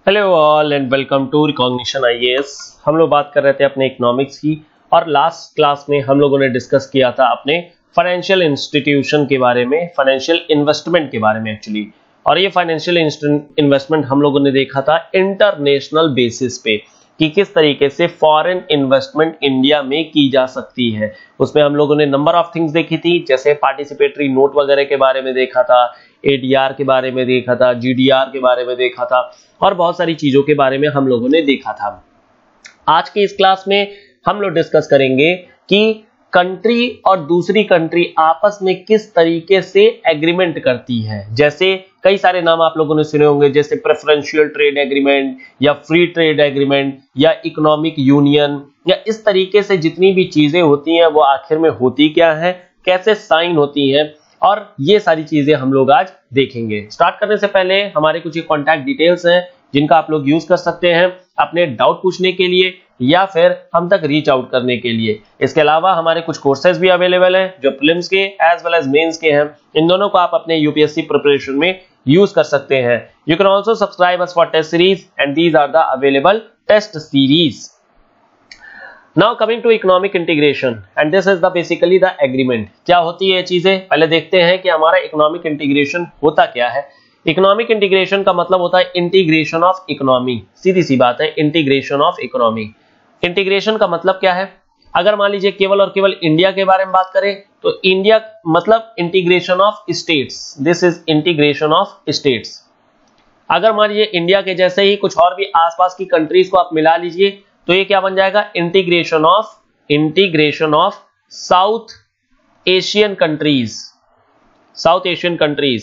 Hello all and welcome to recognition IAS. हम लोग बात कर रहे थे अपने इकोनॉमिक्स की और लास्ट क्लास में हम लोगों ने डिस्कस किया था अपने फाइनेंशियल इंस्टीट्यूशन के बारे में, फाइनेंशियल इन्वेस्टमेंट के बारे में एक्चुअली। और ये फाइनेंशियल इन्वेस्टमेंट हम लोगों ने देखा था इंटरनेशनल बेसिस पे कि किस तरीके से फॉरेन इन्वेस्टमेंट इंडिया में की जा सकती है। उसमें हम लोगों ने नंबर ऑफ थिंग्स देखी थी, जैसे पार्टिसिपेटरी नोट वगैरह के बारे में देखा था, एडीआर के बारे में देखा था, जीडीआर के बारे में देखा था और बहुत सारी चीजों के बारे में हम लोगों ने देखा था। आज की इस क्लास में हम लोग डिस्कस करेंगे कि कंट्री और दूसरी कंट्री आपस में किस तरीके से एग्रीमेंट करती है। जैसे कई सारे नाम आप लोगों ने सुने होंगे, जैसे प्रेफरेंशियल ट्रेड एग्रीमेंट या फ्री ट्रेड एग्रीमेंट या इकोनॉमिक यूनियन, या इस तरीके से जितनी भी चीजें होती हैं वो आखिर में होती क्या है, कैसे साइन होती हैं, और ये सारी चीजें हम लोग आज देखेंगे। स्टार्ट करने से पहले हमारे कुछ कॉन्टैक्ट डिटेल्स हैं जिनका आप लोग यूज कर सकते हैं अपने डाउट पूछने के लिए या फिर हम तक रीच आउट करने के लिए। इसके अलावा हमारे कुछ कोर्सेज भी अवेलेबल हैं जो प्रीलिम्स के एज वेल एज मेंस के हैं। इन दोनों को आप अपने यूपीएससी प्रिपरेशन में यूज कर सकते हैं। You can also subscribe us for test series and these are the available test series. Now coming to economic integration and this is the basically the agreement। क्या होती है ये चीजें, पहले देखते हैं कि हमारा इकोनॉमिक इंटीग्रेशन होता क्या है। इकोनॉमिक इंटीग्रेशन का मतलब होता है इंटीग्रेशन ऑफ इकोनॉमी। सीधी सी बात है, इंटीग्रेशन ऑफ इकोनॉमी। इंटीग्रेशन का मतलब क्या है, अगर मान लीजिए केवल और केवल इंडिया के बारे में बात करें तो इंडिया मतलब integration of states, this is integration of states. अगर मान लीजिए इंडिया के जैसे ही कुछ और भी आसपास की कंट्रीज को आप मिला लीजिए तो ये क्या बन जाएगा, integration of South Asian countries, South Asian countries.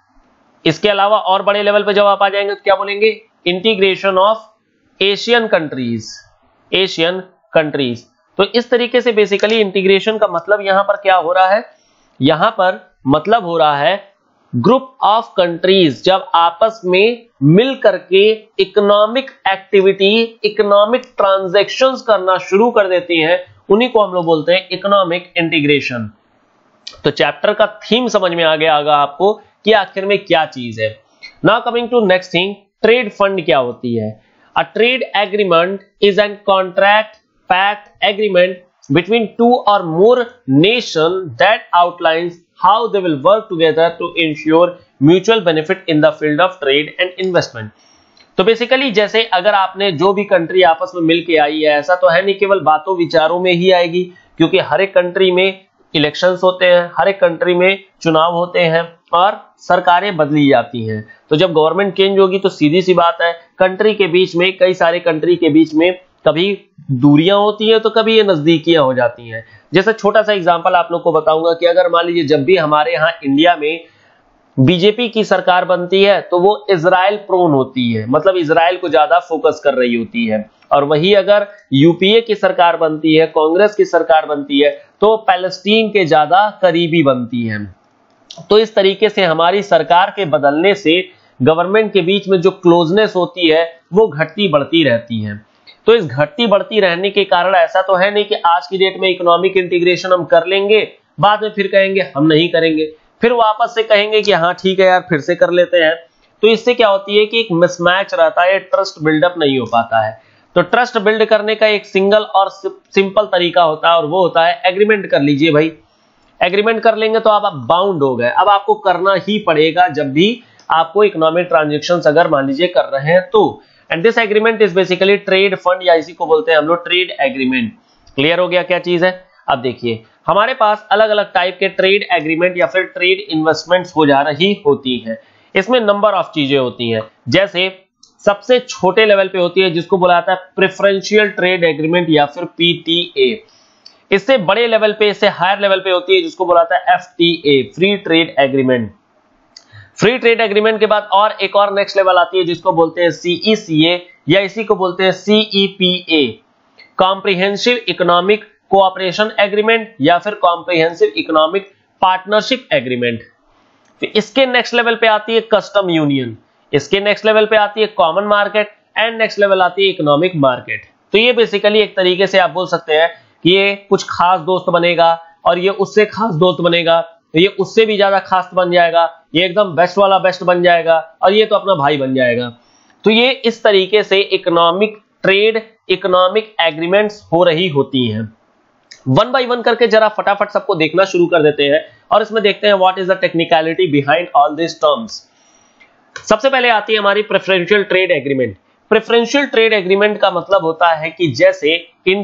इसके अलावा और बड़े लेवल पे जब आप आ जाएंगे तो क्या बोलेंगे, integration of Asian countries, Asian countries. तो इस तरीके से बेसिकली इंटीग्रेशन का मतलब यहां पर क्या हो रहा है, यहां पर मतलब हो रहा है ग्रुप ऑफ कंट्रीज जब आपस में मिल करके इकोनॉमिक एक्टिविटी, इकोनॉमिक ट्रांजैक्शंस करना शुरू कर देती हैं, उन्हीं को हम लोग बोलते हैं इकोनॉमिक इंटीग्रेशन। तो चैप्टर का थीम समझ में आ गया होगा आपको कि आखिर में क्या चीज है। Now coming to next thing, trade fund क्या होती है। A trade agreement is an contract pact agreement between two or more nations that outlines how they will work together to ensure mutual benefit in the field of trade and investment। तो basically जैसे अगर आपने जो भी country आपस में मिलके आई है, ऐसा तो है नहीं केवल बातों विचारों में ही आएगी, क्योंकि हर एक कंट्री में इलेक्शंस होते हैं, हर एक कंट्री में चुनाव होते हैं और सरकारें बदली जाती हैं। तो जब गवर्नमेंट चेंज होगी तो सीधी सी बात है कंट्री के बीच में, कई सारे कंट्री के बीच में कभी दूरियां होती हैं तो कभी ये नजदीकियां हो जाती हैं। जैसे छोटा सा एग्जांपल आप लोग को बताऊंगा कि अगर मान लीजिए जब भी हमारे यहाँ इंडिया में बीजेपी की सरकार बनती है तो वो इजराइल प्रोन होती है, मतलब इजराइल को ज्यादा फोकस कर रही होती है। और वही अगर यूपीए की सरकार बनती है, कांग्रेस की सरकार बनती है तो पैलेस्टीन के ज्यादा करीबी बनती है। तो इस तरीके से हमारी सरकार के बदलने से गवर्नमेंट के बीच में जो क्लोजनेस होती है वो घटती बढ़ती रहती है। तो इस घटती बढ़ती रहने के कारण ऐसा तो है नहीं कि आज की डेट में इकोनॉमिक इंटीग्रेशन हम कर लेंगे, बाद में फिर कहेंगे हम नहीं करेंगे, फिर वापस से कहेंगे कि हाँ ठीक है यार फिर से कर लेते हैं। तो इससे क्या होती है कि एक मिसमैच रहता है, ट्रस्ट बिल्डअप नहीं हो पाता है। तो ट्रस्ट बिल्ड करने का एक सिंगल और सिंपल तरीका होता है और वो होता है एग्रीमेंट कर लीजिए भाई। एग्रीमेंट कर लेंगे तो अब आप बाउंड हो गए, अब आपको करना ही पड़ेगा जब भी आपको इकोनॉमिक ट्रांजेक्शन अगर मान लीजिए कर रहे हैं तो। And this agreement is basically trade fund, या इसी को बोलते हैं हम लोग ट्रेड एग्रीमेंट। क्लियर हो गया क्या चीज है। अब देखिए हमारे पास अलग अलग टाइप के ट्रेड एग्रीमेंट या फिर ट्रेड इन्वेस्टमेंट्स हो जा रही होती हैं। इसमें नंबर ऑफ चीजें होती हैं। जैसे सबसे छोटे लेवल पे होती है जिसको बोला जाता है प्रेफरेंशियल ट्रेड एग्रीमेंट या फिर पीटीए। इससे बड़े लेवल पे, इससे हायर लेवल पे होती है जिसको बोला जाता है FTA, free trade agreement. Free trade agreement के बाद और एक और नेक्स्ट लेवल आती है जिसको बोलते हैं सीईसीए या इसी को बोलते हैं CEPA, comprehensive economic cooperation agreement या फिर कॉम्प्रिहेंसिव इकोनॉमिक पार्टनरशिप एग्रीमेंट। फिर इसके नेक्स्ट लेवल पे आती है कस्टम यूनियन, इसके नेक्स्ट लेवल पे आती है common market and next level आती है इकोनॉमिक मार्केट। तो ये बेसिकली एक तरीके से आप बोल सकते हैं कि ये कुछ खास दोस्त बनेगा और ये उससे खास दोस्त बनेगा, तो ये उससे भी ज्यादा खास बन जाएगा, ये एकदम बेस्ट वाला बेस्ट बन जाएगा और ये तो अपना भाई बन जाएगा। तो ये इस तरीके से इकोनॉमिक ट्रेड, इकोनॉमिक एग्रीमेंट्स हो रही होती हैं। वन बाय वन करके जरा फटाफट सबको देखना शुरू कर देते हैं और इसमें देखते हैं what is the technicality behind all this terms. सबसे पहले आती है हमारी preferential trade agreement. Preferential trade agreement का मतलब होता है कि जैसे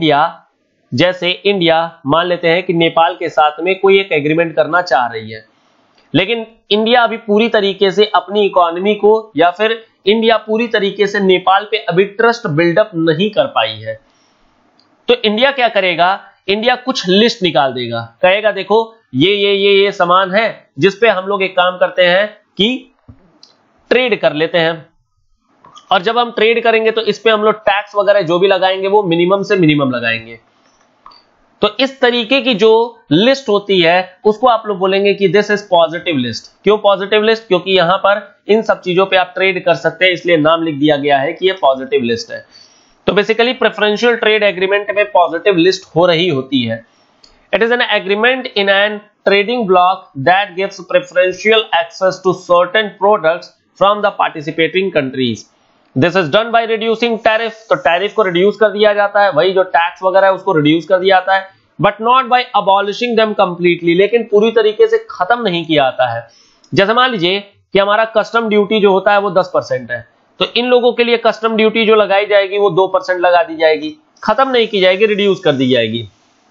इंडिया मान लेते हैं कि नेपाल के साथ में कोई एक एग्रीमेंट करना चाह रही है, लेकिन इंडिया अभी पूरी तरीके से अपनी इकोनॉमी को या फिर इंडिया पूरी तरीके से नेपाल पे अभी ट्रस्ट बिल्डअप नहीं कर पाई है। तो इंडिया क्या करेगा, इंडिया कुछ लिस्ट निकाल देगा, कहेगा देखो ये सामान है जिस पे हम लोग एक काम करते हैं कि ट्रेड कर लेते हैं, और जब हम ट्रेड करेंगे तो इस पे हम लोग टैक्स वगैरह जो भी लगाएंगे वो मिनिमम से मिनिमम लगाएंगे। तो इस तरीके की जो लिस्ट होती है उसको आप लोग बोलेंगे कि दिस इज पॉजिटिव लिस्ट। क्यों पॉजिटिव लिस्ट? क्योंकि यहां पर इन सब चीजों पे आप ट्रेड कर सकते हैं, इसलिए नाम लिख दिया गया है कि ये पॉजिटिव लिस्ट है। तो बेसिकली प्रेफरेंशियल ट्रेड एग्रीमेंट में पॉजिटिव लिस्ट हो रही होती है। It is an agreement in an trading block that gives preferential access to certain products from the participating countries. This is done by reducing tariff. तो tariff को reduce कर दिया जाता है, वही जो टैक्स वगैरह है उसको रिड्यूस कर दिया जाता है, but not by abolishing them completely, लेकिन पूरी तरीके से खत्म नहीं किया जाता है। जैसे मान लीजिए कि हमारा कस्टम ड्यूटी जो होता है वो 10% है, तो इन लोगों के लिए कस्टम ड्यूटी जो लगाई जाएगी वो 2% लगा दी जाएगी, खत्म नहीं की जाएगी, रिड्यूस कर दी जाएगी।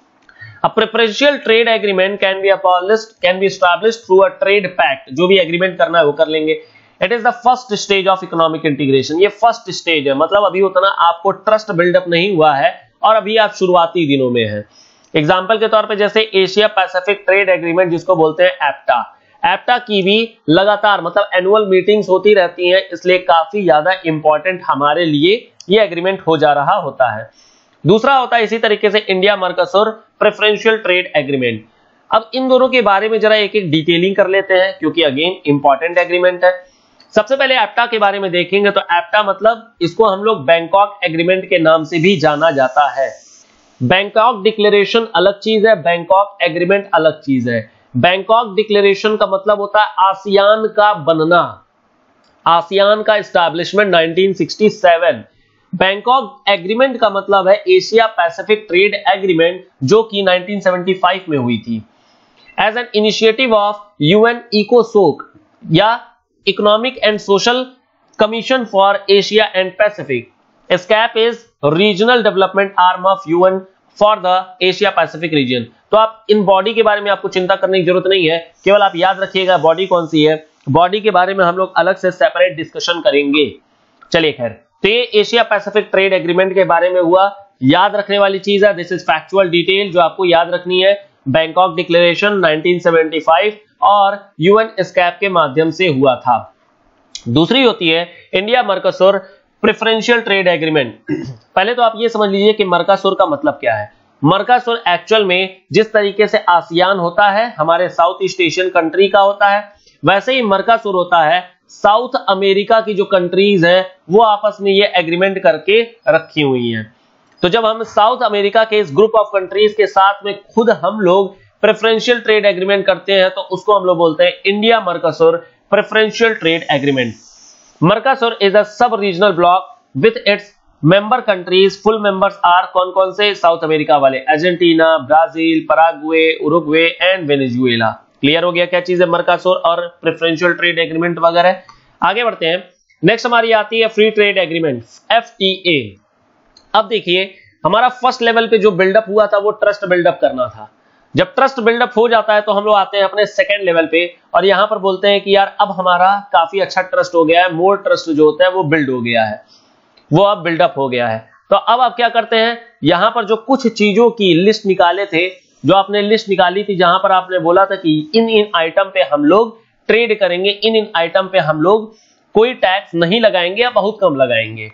A preferential trade agreement can be established through a trade pact। जो भी एग्रीमेंट करना है वो कर लेंगे। It is the first stage of economic integration। ये फर्स्ट स्टेज है, मतलब अभी उतना आपको ट्रस्ट बिल्डअप नहीं हुआ है और अभी आप शुरुआती दिनों में हैं। एग्जाम्पल के तौर पे जैसे एशिया पैसिफिक ट्रेड एग्रीमेंट जिसको बोलते हैं एप्टा, एप्टा की भी लगातार मतलब एनुअल मीटिंग्स होती रहती हैं, इसलिए काफी ज्यादा इंपॉर्टेंट हमारे लिए ये एग्रीमेंट हो जा रहा होता है। दूसरा होता है इसी तरीके से India Mercosur preferential trade agreement. अब इन दोनों के बारे में जरा एक एक डिटेलिंग कर लेते हैं क्योंकि अगेन इंपॉर्टेंट एग्रीमेंट है। सबसे पहले एप्टा के बारे में देखेंगे तो एप्टा मतलब इसको हम लोग बैंकॉक एग्रीमेंट के नाम से भी जाना जाता है। बैंकॉक डिक्लेरेशन अलग चीज है, बैंकॉक एग्रीमेंट अलग चीज है। बैंकॉक डिक्लेरेशन का मतलब होता है आसियान का बनना, आसियान का एस्टैब्लिशमेंट 1967। बैंकॉक एग्रीमेंट का मतलब है एशिया पैसिफिक ट्रेड एग्रीमेंट जो कि 1975 में हुई थी। As an initiative of UN इकोसोक या economic and social commission for Asia and Pacific. ESCAP is regional development arm of UN for the Asia Pacific region. तो आप इन बॉडी के बारे में आपको चिंता करने की जरूरत नहीं है, केवल आप याद रखिएगा बॉडी कौन सी है। बॉडी के बारे में हम लोग अलग से सेपरेट डिस्कशन करेंगे। चलिए खैर, तो ये एशिया पैसिफिक ट्रेड एग्रीमेंट के बारे में हुआ, याद रखने वाली चीज है। दिस इज फैक्चुअल डिटेल जो आपको याद रखनी है। बैंकॉक डिक्लेरेशन 1975 और यूएन एस्कैप के माध्यम से हुआ था। दूसरी होती है India Mercosur preferential trade agreement. पहले तो आप ये समझ लीजिए कि मर्कोसुर का मतलब क्या है। मर्कोसुर एक्चुअल में जिस तरीके से आसियान होता है हमारे साउथ ईस्ट एशियन कंट्री का होता है, वैसे ही मर्कोसुर होता है साउथ अमेरिका की जो कंट्रीज हैं वो आपस में ये एग्रीमेंट करके रखी हुई हैं। तो जब हम साउथ अमेरिका के इस ग्रुप ऑफ कंट्रीज के साथ में खुद हम लोग प्रेफरेंशियल ट्रेड एग्रीमेंट करते हैं तो उसको हम लोग बोलते हैं India Mercosur preferential trade agreement. Mercosur is a sub regional block with its member countries. Full members are कौन कौन से? साउथ अमेरिका वाले, Argentina, Brazil, Paraguay, Uruguay and Venezuela. Clear हो गया क्या चीज है मर्कोसुर और प्रेफरेंशियल ट्रेड एग्रीमेंट वगैरह। आगे बढ़ते हैं, नेक्स्ट हमारी आती है फ्री ट्रेड एग्रीमेंट एफटीए। अब देखिए हमारा फर्स्ट लेवल पे जो बिल्डअप हुआ था वो ट्रस्ट बिल्डअप करना था। जब ट्रस्ट बिल्डअप हो जाता है तो हम लोग आते हैं अपने सेकंड लेवल पे और यहां पर बोलते हैं कि यार अब हमारा काफी अच्छा ट्रस्ट हो गया है, मोर ट्रस्ट जो होता है वो बिल्ड हो गया है, वो अब बिल्डअप हो गया है। तो अब आप क्या करते हैं, यहां पर जो कुछ चीजों की लिस्ट निकाले थे, जो आपने लिस्ट निकाली थी जहां पर आपने बोला था कि इन आइटम पे हम लोग ट्रेड करेंगे, इन आइटम पे हम लोग कोई टैक्स नहीं लगाएंगे या बहुत कम लगाएंगे।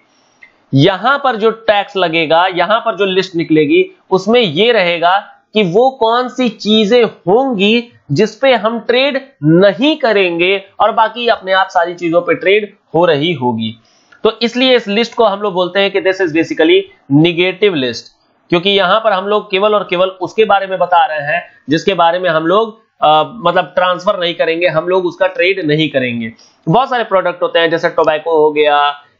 यहां पर जो टैक्स लगेगा, यहां पर जो लिस्ट निकलेगी उसमें यह रहेगा कि वो कौन सी चीजें होंगी जिस पे हम ट्रेड नहीं करेंगे और बाकी अपने आप सारी चीजों पे ट्रेड हो रही होगी। तो इसलिए इस लिस्ट को हम लोग बोलते हैं कि this is basically negative list, क्योंकि यहां पर हम लोग केवल और केवल उसके बारे में बता रहे हैं जिसके बारे में हम लोग मतलब ट्रांसफर नहीं करेंगे, हम लोग उसका ट्रेड नहीं करेंगे। बहुत सारे प्रोडक्ट होते हैं जैसे टोबैको हो गया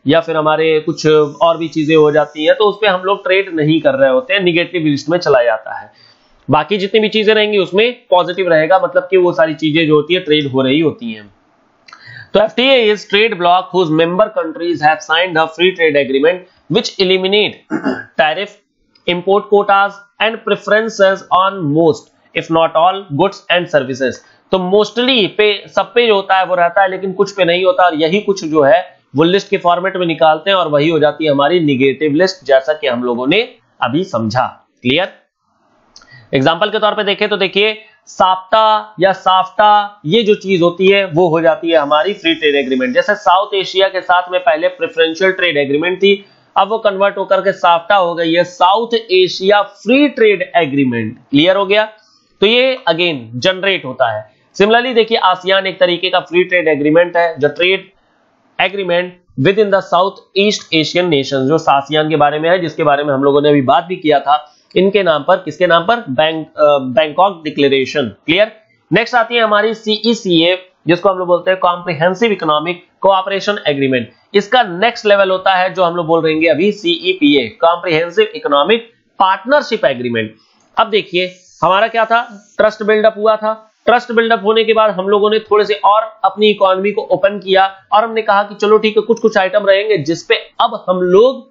या फिर हमारे कुछ और भी चीजें हो जाती हैं, तो उस पर हम लोग ट्रेड नहीं कर रहे होते हैं, निगेटिव लिस्ट में चला जाता है। बाकी जितनी भी चीजें रहेंगी उसमें पॉजिटिव रहेगा, मतलब कि वो सारी चीजें जो होती है ट्रेड हो रही होती हैं। तो FTA is trade bloc whose member countries have signed a free trade agreement which eliminate tariff, import quotas and preferences on most if not all goods and services। तो मोस्टली पे सब पे जो होता है वो रहता है, लेकिन कुछ पे नहीं होता, और यही कुछ जो है वो लिस्ट के फॉर्मेट में निकालते हैं और वही हो जाती है हमारी निगेटिव लिस्ट, जैसा कि हम लोगों ने अभी समझा। क्लियर? एग्जाम्पल के तौर पे देखें तो देखिए साफ्टा या साफ्टा, ये जो चीज होती है वो हो जाती है हमारी फ्री ट्रेड एग्रीमेंट। जैसे साउथ एशिया के साथ में पहले प्रेफरेंशियल ट्रेड एग्रीमेंट थी, अब वो कन्वर्ट होकर के साफ्टा हो गई है South Asia free trade agreement. Clear हो गया? तो ये अगेन जनरेट होता है। सिमिलरली देखिए आसियान एक तरीके का फ्री ट्रेड एग्रीमेंट है, जो trade agreement with in the South East Asian nation, जो आसियान के बारे में है, जिसके बारे में हम लोगों ने अभी बात भी किया था, इनके नाम पर, किसके नाम पर? Bangkok declaration. क्लियर? नेक्स्ट आती है हमारी CECA, जिसको हम लोग बोलते हैं कॉम्प्रिहेंसिव इकोनॉमिक कोऑपरेशन एग्रीमेंट। इसका नेक्स्ट लेवल होता है जो हम लोग बोल रहे हैं अभी CEPA, comprehensive economic partnership agreement. अब देखिए हमारा क्या था, ट्रस्ट बिल्डअप हुआ था। ट्रस्ट बिल्डअप होने के बाद हम लोगों ने थोड़े से और अपनी इकोनॉमी को ओपन किया और हमने कहा कि चलो ठीक है, कुछ कुछ आइटम रहेंगे जिसपे अब हम लोग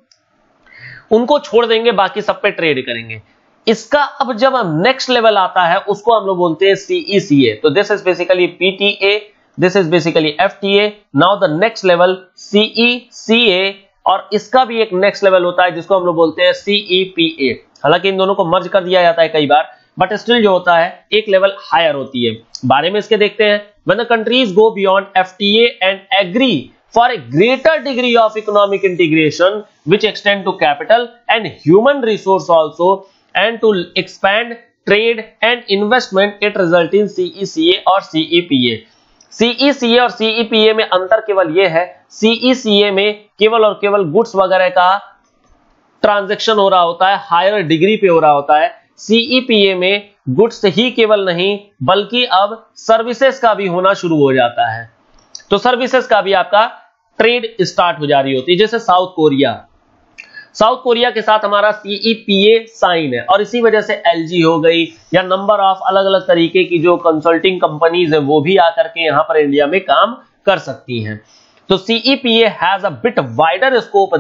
उनको छोड़ देंगे, बाकी सब पे ट्रेड करेंगे। इसका अब जब नेक्स्ट लेवल आता है उसको हम लोग बोलते हैं CECA। तो this is basically PTA, this is basically FTA, now the next level CECA, और इसका भी एक नेक्स्ट लेवल होता है जिसको हम लोग बोलते हैं CEPA। हालांकि इन दोनों को मर्ज कर दिया जाता है कई बार, बट स्टिल जो होता है एक लेवल हायर होती है। बारे में इसके देखते हैं। When the countries go beyond FTA and agree for a greater degree of economic integration which extend to capital and human resource also and to expand trade and investment, it result in CECA और CEPA। CECA और CEPA में अंतर केवल ये है, CECA में केवल और केवल गुड्स वगैरह का ट्रांजैक्शन हो रहा होता है, हायर डिग्री पे हो रहा होता है। CEPA में गुड्स ही केवल नहीं बल्कि अब सर्विसेज का भी होना शुरू हो जाता है। तो सर्विसेज का भी आपका ट्रेड स्टार्ट हो जा रही होती है। जैसे साउथ कोरिया के साथ हमारा CEPA साइन है, और इसी वजह से LG हो गई या नंबर ऑफ अलग अलग तरीके की जो कंसल्टिंग कंपनीज है वो भी आकर के यहां पर इंडिया में काम कर सकती हैं। तो CEPA has a bit wider scope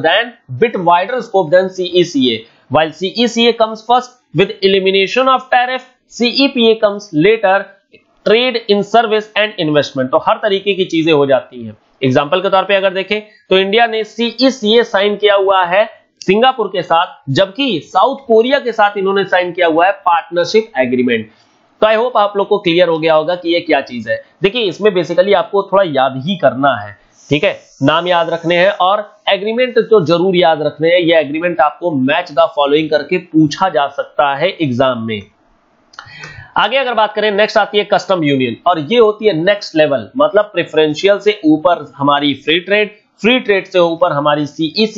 than CECA. While CECA comes first with elimination of tariff, CEPA comes later, trade in service and investment। तो हर तरीके की चीजें हो जाती हैं। एग्जाम्पल के तौर पे अगर देखें तो इंडिया ने CECA साइन किया हुआ है सिंगापुर के साथ, जबकि साउथ कोरिया के साथ इन्होंने साइन किया हुआ है पार्टनरशिप एग्रीमेंट। तो आई होप आप लोग को क्लियर हो गया होगा कि ये क्या चीज है। देखिए इसमें बेसिकली आपको थोड़ा याद ही करना है, ठीक है, नाम याद रखने हैं और एग्रीमेंट तो जरूर याद रखने हैं। ये एग्रीमेंट आपको मैच द फॉलोइंग करके पूछा जा सकता है एग्जाम में। आगे अगर बात करें, नेक्स्ट आती है कस्टम यूनियन, और ये होती है नेक्स्ट लेवल, मतलब प्रेफरेंशियल से ऊपर हमारी फ्री ट्रेड से ऊपर हमारी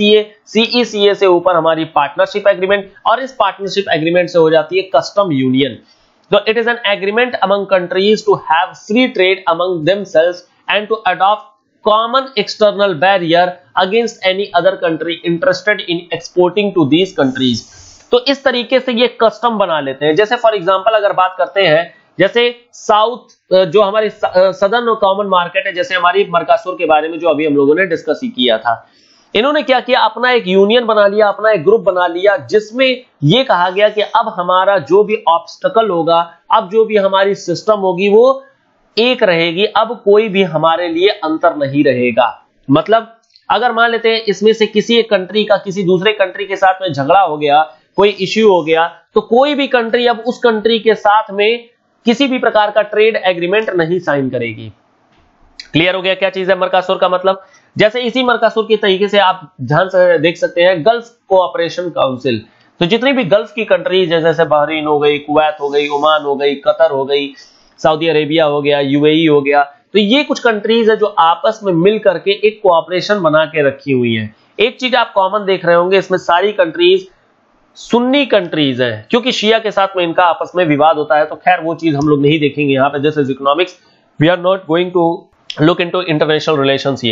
CECA से ऊपर हमारी पार्टनरशिप एग्रीमेंट, और इस पार्टनरशिप एग्रीमेंट से हो जाती है कस्टम यूनियन। तो it is an agreement among countries to have free trade among themselves and to adopt common external barrier against any other country interested in exporting to these countries। तो इस तरीके से ये कस्टम बना लेते हैं। जैसे फॉर एग्जांपल अगर बात करते हैं, जैसे साउथ जो हमारी सदर्न कॉमन मार्केट है, जैसे हमारी मर्कासुर के बारे में जो अभी हम लोगों ने डिस्कस ही किया था, इन्होंने क्या किया, अपना एक यूनियन बना लिया, अपना एक ग्रुप बना लिया, जिसमें ये कहा गया कि अब हमारा जो भी ऑब्स्टकल होगा, अब जो भी हमारी सिस्टम होगी वो एक रहेगी, अब कोई भी हमारे लिए अंतर नहीं रहेगा। मतलब अगर मान लेते हैं इसमें से किसी एक कंट्री का किसी दूसरे कंट्री के साथ में झगड़ा हो गया, कोई इश्यू हो गया, तो कोई भी कंट्री अब उस कंट्री के साथ में किसी भी प्रकार का ट्रेड एग्रीमेंट नहीं साइन करेगी। क्लियर हो गया क्या चीज है मर्कासुर का मतलब? जैसे इसी मर्कासुर के तरीके से आप ध्यान से देख सकते हैं गल्फ कोऑपरेशन काउंसिल। तो जितनी भी गल्फ की कंट्रीज जैसे बहरीन हो गई, कुवैत हो गई, ओमान हो गई, कतर हो गई, सऊदी अरेबिया हो गया, UAE हो गया, तो ये कुछ कंट्रीज है जो आपस में मिल करके एक कोऑपरेशन बना के रखी हुई है। एक चीज आप कॉमन देख रहे होंगे, इसमें सारी कंट्रीज सुन्नी कंट्रीज है, क्योंकि शिया के साथ में इनका आपस में विवाद होता है। तो खैर वो चीज हम लोग नहीं देखेंगे यहाँ पे, जैसे economics we are not going to look into international relations here.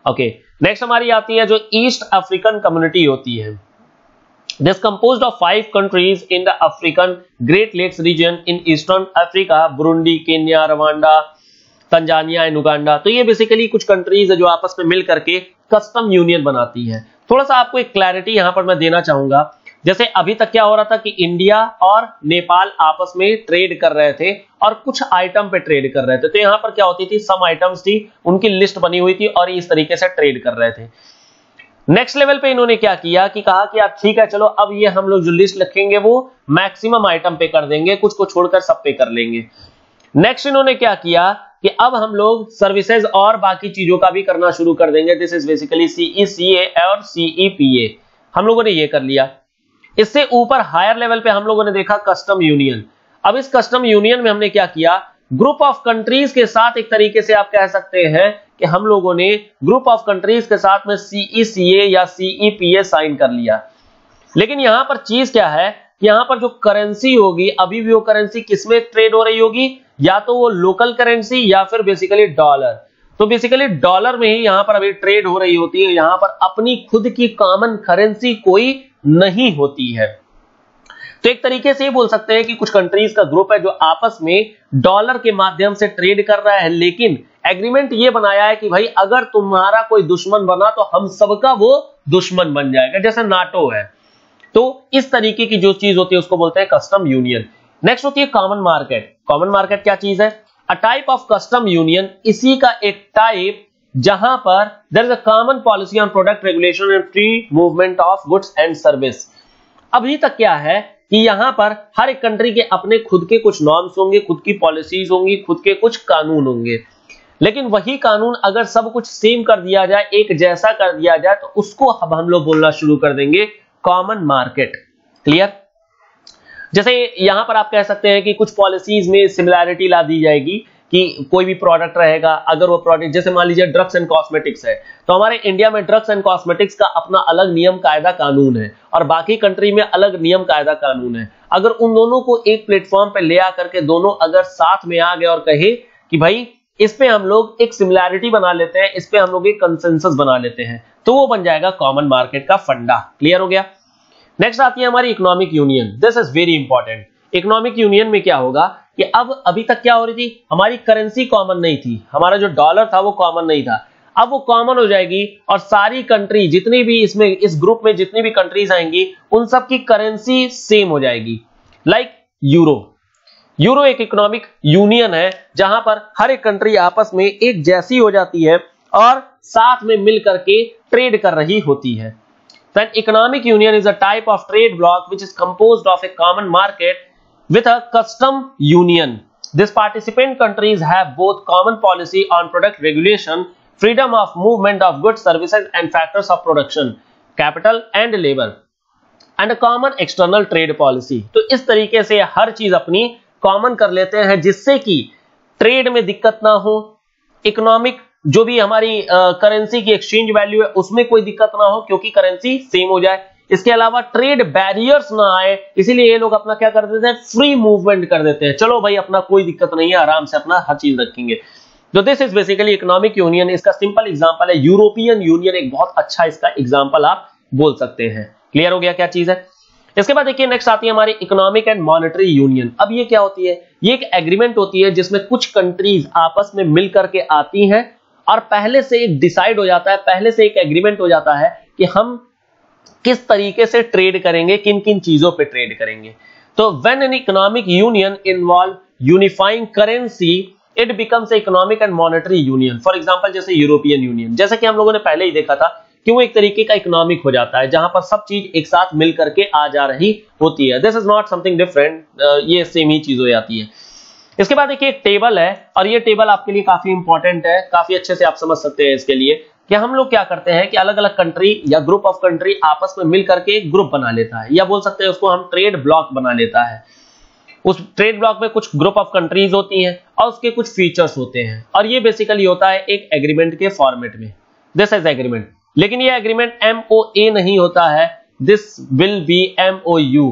Okay, next हमारी आती है जो ईस्ट अफ्रीकन कम्युनिटी होती है। This composed of 5 countries in the African great lakes region in eastern Africa, Burundi, Kenya, Rwanda, Tanzania and Uganda. तो ये basically कुछ countries है जो आपस में मिल करके कस्टम यूनियन बनाती है। थोड़ा सा आपको एक क्लैरिटी यहां पर मैं देना चाहूंगा, जैसे अभी तक क्या हो रहा था कि इंडिया और नेपाल आपस में ट्रेड कर रहे थे और कुछ आइटम पे ट्रेड कर रहे थे। तो यहां पर क्या होती थी, सम आइटम्स थी, उनकी लिस्ट बनी हुई थी और इस तरीके से ट्रेड कर रहे थे। नेक्स्ट लेवल पे इन्होंने क्या किया कि कहा कि आप ठीक है चलो अब ये हम लोग जो लिस्ट लिखेंगे वो मैक्सिमम आइटम पे कर देंगे, कुछ को छोड़कर सब पे कर लेंगे। नेक्स्ट इन्होंने क्या किया कि अब हम लोग सर्विसेज और बाकी चीजों का भी करना शुरू कर देंगे। दिस इज बेसिकली CECA और CEPA, हम लोगों ने ये कर लिया। इससे ऊपर हायर लेवल पे हम लोगों ने देखा कस्टम यूनियन। अब इस कस्टम यूनियन में हमने क्या किया, ग्रुप ऑफ कंट्रीज के साथ एक तरीके से आप कह सकते हैं कि हम लोगों ने ग्रुप ऑफ कंट्रीज के साथ में CECA या CEPA साइन कर लिया। लेकिन यहां पर चीज क्या है, यहां पर जो करेंसी होगी अभी भी वो करेंसी किसमें ट्रेड हो रही होगी, या तो वो लोकल करेंसी या फिर बेसिकली डॉलर। तो बेसिकली डॉलर में ही यहां पर अभी ट्रेड हो रही होती है, यहां पर अपनी खुद की कॉमन करेंसी कोई नहीं होती है। तो एक तरीके से ये बोल सकते हैं कि कुछ कंट्रीज का ग्रुप है जो आपस में डॉलर के माध्यम से ट्रेड कर रहा है, लेकिन एग्रीमेंट ये बनाया है कि भाई अगर तुम्हारा कोई दुश्मन बना तो हम सबका वो दुश्मन बन जाएगा, जैसे नाटो है। तो इस तरीके की जो चीज होती है उसको बोलते हैं कस्टम यूनियन। नेक्स्ट होती है कॉमन मार्केट। कॉमन मार्केट क्या चीज है, a type of custom union, इसी का एक टाइप जहां पर there is a common policy on product regulation and free movement of goods and service. अभी तक क्या है कि यहां पर हर एक कंट्री के अपने खुद के कुछ नॉर्म्स होंगे, खुद की पॉलिसीज होंगी, खुद के कुछ कानून होंगे, लेकिन वही कानून अगर सब कुछ सेम कर दिया जाए, एक जैसा कर दिया जाए, तो उसको अब हम लोग बोलना शुरू कर देंगे कॉमन मार्केट। क्लियर? जैसे यहां पर आप कह सकते हैं कि कुछ पॉलिसीज में सिमिलैरिटी ला दी जाएगी कि कोई भी प्रोडक्ट रहेगा, अगर वो प्रोडक्ट जैसे मान लीजिए ड्रग्स एंड कॉस्मेटिक्स है, तो हमारे इंडिया में ड्रग्स एंड कॉस्मेटिक्स का अपना अलग नियम कायदा कानून है और बाकी कंट्री में अलग नियम कायदा कानून है। अगर उन दोनों को एक प्लेटफॉर्म पे ले आकर के दोनों अगर साथ में आ गए और कहे कि भाई इस पे हम लोग एक सिमिलैरिटी बना लेते हैं, इस पे हम लोग एक कंसेंसस बना लेते हैं, तो वो बन जाएगा कॉमन मार्केट का फंडा। क्लियर हो गया? नेक्स्ट आती है हमारी economic union. This is very important. Economic union में क्या होगा कि अब अभी तक क्या हो रही थी, हमारी करेंसी कॉमन नहीं थी, हमारा जो डॉलर था वो कॉमन नहीं था, अब वो कॉमन हो जाएगी और सारी कंट्री जितनी भी इसमें इस ग्रुप में जितनी भी कंट्रीज आएंगी उन सब की करेंसी सेम हो जाएगी। Like euro. यूरो एक इकोनॉमिक यूनियन है जहां पर हर एक कंट्री आपस में एक जैसी हो जाती है और साथ में मिल करके ट्रेड कर रही होती है। Then economic union is a type of trade bloc which is composed of a common market with a custom union. These participant countries have both common policy on product regulation, freedom of movement of goods, services and factors of production, capital and labor, and a common external trade policy. तो इस तरीके से हर चीज अपनी common कर लेते हैं जिससे कि ट्रेड में दिक्कत ना हो, इकोनॉमिक जो भी हमारी करेंसी की एक्सचेंज वैल्यू है उसमें कोई दिक्कत ना हो क्योंकि करेंसी सेम हो जाए। इसके अलावा ट्रेड बैरियर्स ना आए, इसीलिए ये लोग अपना क्या कर देते हैं, फ्री मूवमेंट कर देते हैं। चलो भाई अपना कोई दिक्कत नहीं है, आराम से अपना हर चीज रखेंगे। तो this is basically economic union. इसका सिंपल एग्जांपल है यूरोपियन यूनियन, एक बहुत अच्छा इसका एग्जांपल आप बोल सकते हैं। क्लियर हो गया क्या चीज है? इसके बाद देखिए नेक्स्ट आती है हमारी इकोनॉमिक एंड मॉनेटरी यूनियन। अब ये क्या होती है, ये एक एग्रीमेंट होती है जिसमें कुछ कंट्रीज आपस में मिल करके आती हैं और पहले से एक डिसाइड हो जाता है, पहले से एक एग्रीमेंट हो जाता है कि हम किस तरीके से ट्रेड करेंगे, किन किन चीजों पे ट्रेड करेंगे। तो when an economic union involve unifying currency it becomes economic and monetary union. For example जैसे यूरोपियन यूनियन, जैसे कि हम लोगों ने पहले ही देखा था कि वो एक तरीके का इकोनॉमिक हो जाता है जहां पर सब चीज एक साथ मिल करके आ जा रही होती है। This is not something different, ये सेम ही चीज हो जाती है। इसके बाद देखिए एक टेबल है और ये टेबल आपके लिए काफी इंपॉर्टेंट है, काफी अच्छे से आप समझ सकते हैं इसके लिए कि हम लोग क्या करते हैं कि अलग अलग कंट्री या ग्रुप ऑफ कंट्री आपस में मिल करके एक ग्रुप बना लेता है, या बोल सकते हैं उसको हम ट्रेड ब्लॉक बना लेता है। उस ट्रेड ब्लॉक में कुछ ग्रुप ऑफ कंट्रीज होती हैं और उसके कुछ फीचर्स होते हैं और ये बेसिकली होता है एक एग्रीमेंट के फॉर्मेट में। दिस इज एग्रीमेंट, लेकिन ये एग्रीमेंट MOA नहीं होता है, this will be MOU।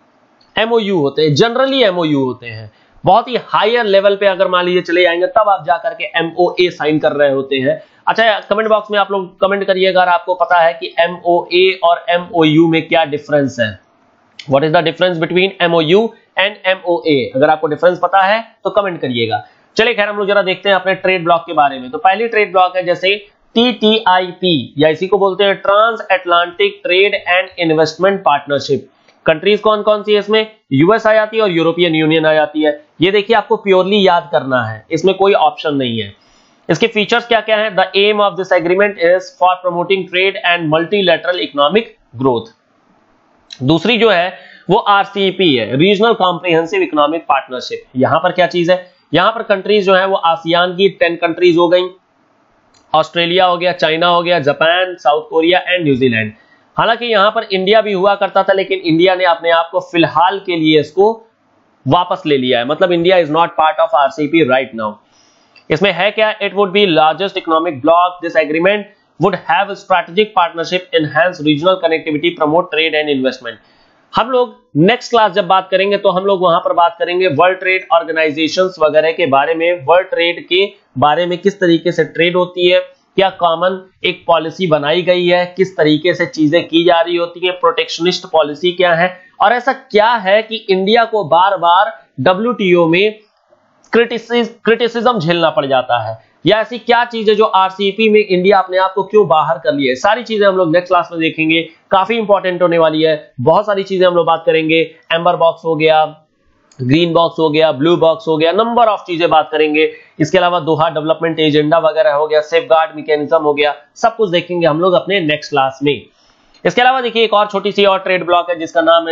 MOU होते हैं, जनरली MOU होते हैं। बहुत ही हायर लेवल पे अगर मान लीजिए चले जाएंगे तब आप जाकर के MOA साइन कर रहे होते हैं, अच्छा, कमेंट बॉक्स में आप लोग कमेंट करिएगा अगर आपको पता है कि MOA और MOU में क्या डिफरेंस है। What is the difference between MOU and MOA? अगर आपको डिफरेंस पता है तो कमेंट करिएगा। चलिए खैर हम लोग जरा देखते हैं अपने ट्रेड ब्लॉक के बारे में। तो पहली ट्रेड ब्लॉक है जैसे TTIP, या इसी को बोलते हैं trans Atlantic trade and investment partnership. Countries कौन कौन सी है इसमें? यूएस आ जाती है और यूरोपियन यूनियन आ जाती है। ये देखिए आपको प्योरली याद करना है, इसमें कोई ऑप्शन नहीं है। इसके फीचर्स क्या क्या है? The aim of this agreement is for promoting trade and multilateral economic growth. दूसरी जो है वो RCEP है, रीजनल कॉम्प्रिहेंसिव इकोनॉमिक पार्टनरशिप। यहां पर क्या चीज है? यहां पर कंट्रीज जो है वो आसियान की 10 कंट्रीज हो गई, ऑस्ट्रेलिया हो गया, चाइना हो गया, जापान, साउथ कोरिया एंड न्यूजीलैंड। हालांकि यहां पर इंडिया भी हुआ करता था, लेकिन इंडिया ने अपने आप को फिलहाल के लिए इसको वापस ले लिया है, मतलब India is not part of RCEP right now. इसमें है क्या? It would be largest economic block. This agreement would have strategic partnership, enhance regional connectivity, promote trade and investment. हम लोग नेक्स्ट क्लास जब बात करेंगे तो हम लोग वहां पर बात करेंगे वर्ल्ड ट्रेड ऑर्गेनाइजेशंस वगैरह के बारे में, वर्ल्ड ट्रेड के बारे में, किस तरीके से ट्रेड होती है, क्या कॉमन एक पॉलिसी बनाई गई है, किस तरीके से चीजें की जा रही होती है, प्रोटेक्शनिस्ट पॉलिसी क्या है, और ऐसा क्या है कि इंडिया को बार बार WTO में क्रिटिसिज्म झेलना पड़ जाता है, या ऐसी क्या चीज है जो RCEP में इंडिया अपने आप को क्यों बाहर कर लिए। सारी चीजें हम लोग नेक्स्ट क्लास में देखेंगे, काफी इंपॉर्टेंट होने वाली है। बहुत सारी चीजें हम लोग बात करेंगे, एम्बर बॉक्स हो गया, ग्रीन बॉक्स हो गया, ब्लू बॉक्स हो गया, नंबर ऑफ चीजें बात करेंगे। इसके अलावा दोहा डेवलपमेंट एजेंडा वगैरह हो गया, सेफगार्ड मैकेनिज्म हो गया, सब कुछ देखेंगे हम लोग अपने नेक्स्ट क्लास में। इसके अलावा देखिए एक और छोटी सी और ट्रेड ब्लॉक है जिसका नाम है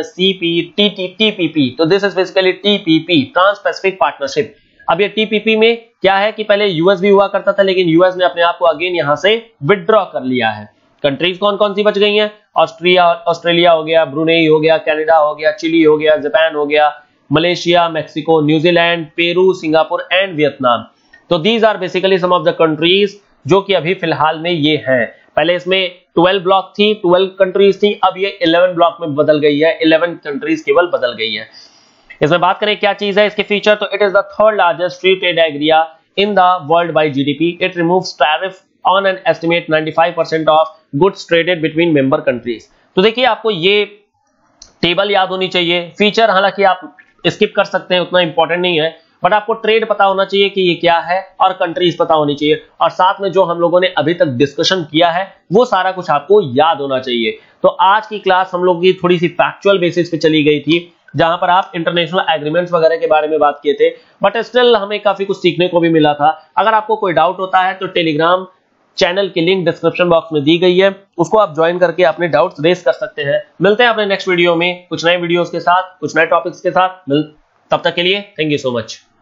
TPP। तो this is basically TPP, trans Pacific partnership. अब ये TPP में क्या है कि पहले यूएस भी हुआ करता था, लेकिन यूएस ने अपने आप को अगेन यहां से विथड्रॉ कर लिया है। कंट्रीज कौन कौन सी बच गई हैं? ऑस्ट्रेलिया हो गया, ब्रुनेई हो गया, कनाडा हो गया, चिली हो गया, जापान हो गया, Malaysia, Mexico, New Zealand, Peru, Singapore and Vietnam. तो these are basically some of the countries जो कि अभी फिलहाल में ये हैं। पहले इसमें 12 ब्लॉक थी, 12 कंट्रीज थी, अब ये 11 ब्लॉक में बदल गई है, 11 कंट्रीज केवल बदल गई है। इसमें बात करें क्या चीज है इसके फीचर, तो it is the third largest free trade area in the world by GDP। It removes tariff on an estimate 95% of goods traded between member countries. तो देखिए आपको ये टेबल याद होनी चाहिए। फीचर हालांकि आप स्किप कर सकते हैं, उतना इंपॉर्टेंट नहीं है, बट आपको ट्रेड पता होना चाहिए कि ये क्या है, और कंट्रीज पता होनी चाहिए, और साथ में जो हम लोगों ने अभी तक डिस्कशन किया है वो सारा कुछ आपको याद होना चाहिए। तो आज की क्लास हम लोग की थोड़ी सी फैक्चुअल बेसिस पे चली गई थी, जहां पर आप इंटरनेशनल एग्रीमेंट्स वगैरह के बारे में बात किए थे, बट स्टिल हमें काफी कुछ सीखने को भी मिला था। अगर आपको कोई डाउट होता है तो टेलीग्राम चैनल की लिंक डिस्क्रिप्शन बॉक्स में दी गई है, उसको आप ज्वाइन करके अपने डाउट्स रेज कर सकते हैं। मिलते हैं अपने नेक्स्ट वीडियो में कुछ नए वीडियोस के साथ, कुछ नए टॉपिक्स के साथ। तब तक के लिए थैंक यू सो मच।